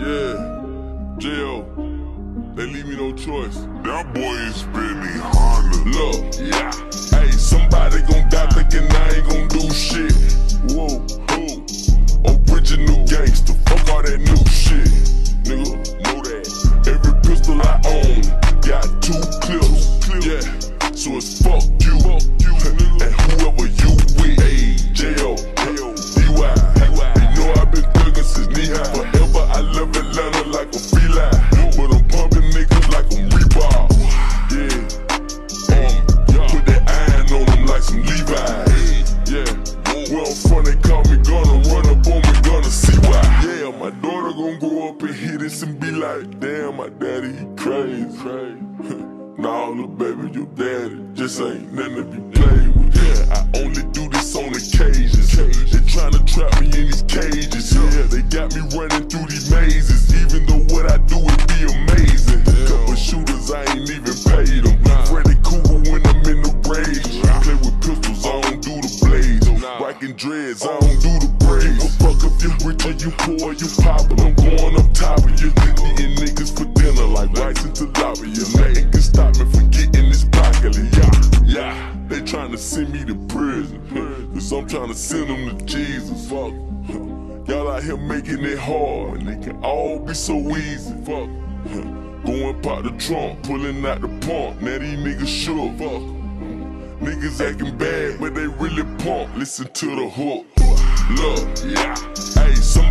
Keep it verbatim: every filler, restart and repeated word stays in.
Yeah, J O, they leave me no choice. That boy is spending Honda. Look, yeah, hey, somebody gon' die thinking I ain't gon' do shit. Whoa, who? Original gangster, fuck all that new shit. Nigga, know that. Every pistol I own got two clips. Yeah, so it's fuck you, fuck you and whoever you with. Hey, J O, D Y, you know I've been thuggin' since knee high. Forever I love Atlanta like a feline, but I'm pumping niggas like I'm Reebok. Yeah, um, put that iron on them like some Levi's. Yeah, where I'm from they call me Gunna, run up on me, gonna see why. Yeah, my daughter gon' go up and hear this and be like, damn, my daddy, he crazy. Nah, little baby, your daddy just ain't nothing to be played with. Yeah, I only do this on occasions. They tryna trap me in these cages. Yeah, they got me running through these mazes. Even though what I do it be amazing. Couple shooters, I ain't even paid them. Freddy Cougar when I'm in the rage. Play with pistols, I don't do the blades. Rockin' dreads, I don't do the braids. Fuck if you rich or you poor, you poppin'. I'm going up top of you. Eating niggas for dinner like rice and tilapia. Nothing can stop me from getting this broccoli. Yeah, yeah. They tryna send me to prison, cause I'm tryna send them to Jesus. Fuck, y'all out here making it hard, and they can all be so easy. Fuck, going pop the trunk, pulling out the pump. Now these niggas shook. Fuck, niggas acting bad, but they really pump. Listen to the hook. Look, yeah, hey, some